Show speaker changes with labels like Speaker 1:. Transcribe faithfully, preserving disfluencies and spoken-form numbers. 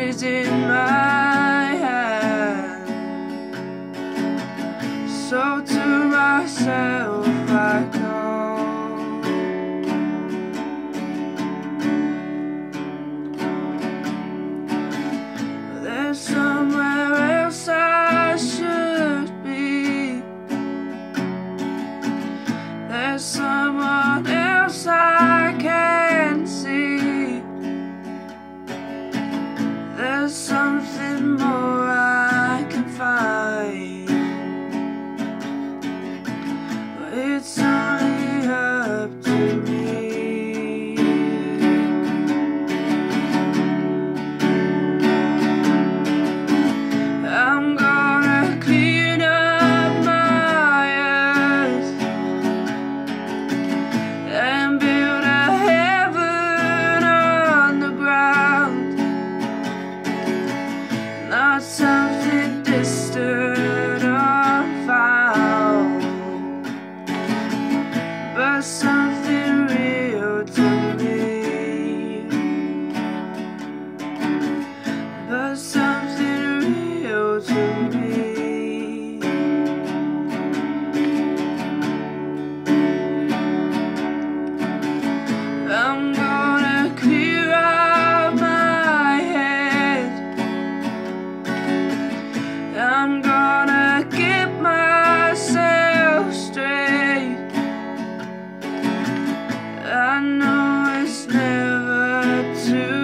Speaker 1: is in my hand. So to myself I call. There's somewhere else I should be. There's someone else I can see. There's something more I can find, but it's only up to me. I'm gonna clean up my earth and build a heaven on the ground. Not something distant or foul, but something real to me. But something real to me. I'm gonna clear out my head. I'm gonna get myself straight. I know it's never too